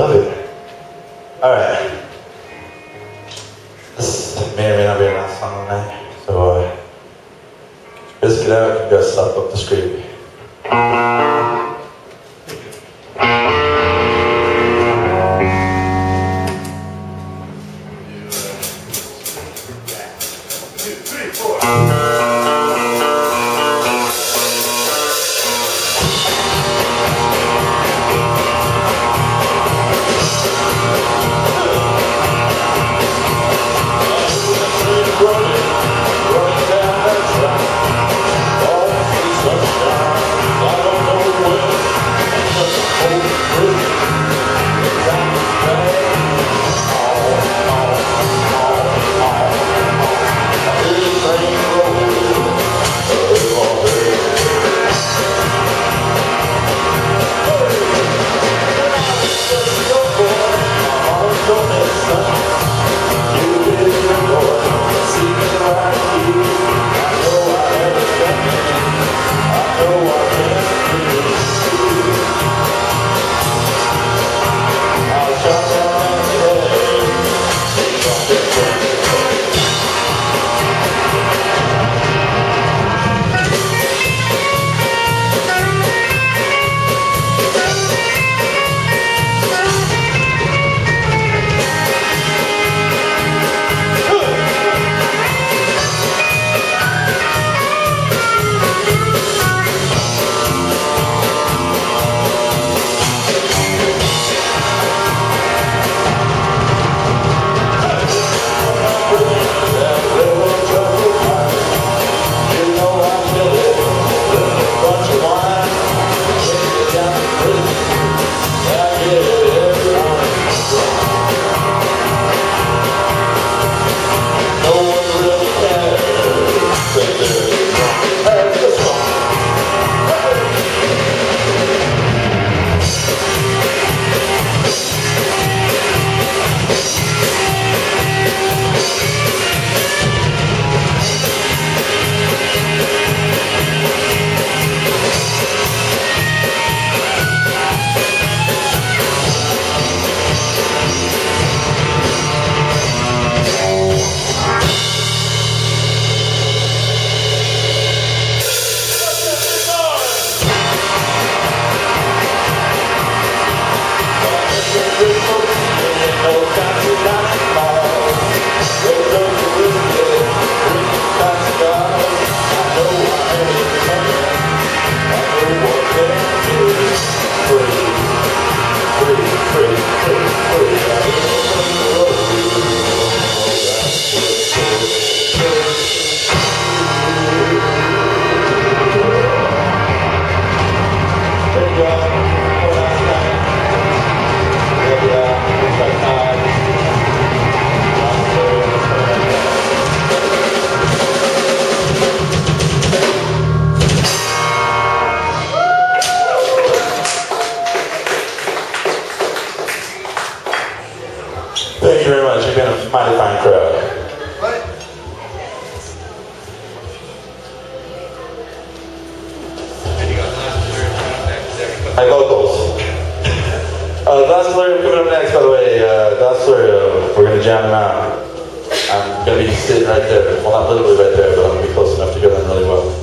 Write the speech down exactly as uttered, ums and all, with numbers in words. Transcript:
love it. Alright. This may or may not be our last song tonight, so uh, just get out and go stop up the street. Thank you very much. You've been a mighty fine crowd. My vocals. Uh, Laselute coming up next, by the way. Uh, Laselute, uh, we're going to jam him out. I'm going to be sitting right there. Well, not literally right there, but I'm going to be close enough to hear them really well.